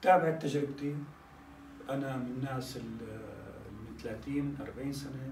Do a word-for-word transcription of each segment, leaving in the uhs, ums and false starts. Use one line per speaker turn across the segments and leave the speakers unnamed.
تابعت تجربتي. أنا من الناس من ثلاثين أربعين سنة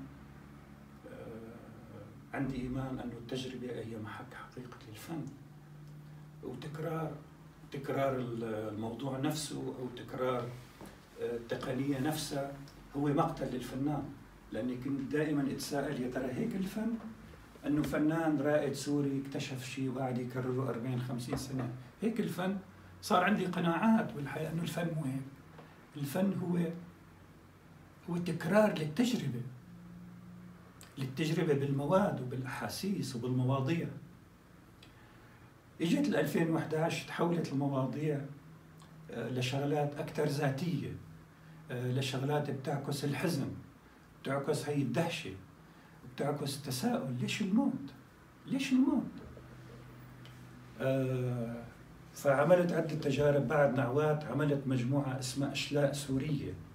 عندي إيمان أنه التجربة هي محك حقيقة الفن، وتكرار تكرار الموضوع نفسه أو تكرار التقنية نفسها هو مقتل للفنان. لأني كنت دائما أتساءل يا ترى هيك الفن؟ أنه فنان رائد سوري اكتشف شيء وقاعد يكرره أربعين خمسين سنة، هيك الفن؟ صار عندي قناعات بالحياة أنه الفن مو هيك. الفن هو هو تكرار للتجربة للتجربة بالمواد وبالأحاسيس وبالمواضيع. اجت ال ألفين وأحد عشر تحولت المواضيع لشغلات أكثر ذاتية، لشغلات بتعكس الحزن، بتعكس هي الدهشة، بتعكس التساؤل. ليش الموت؟ ليش الموت؟ آه فعملت عدة تجارب. بعد نعوات عملت مجموعة اسمها أشلاء سورية،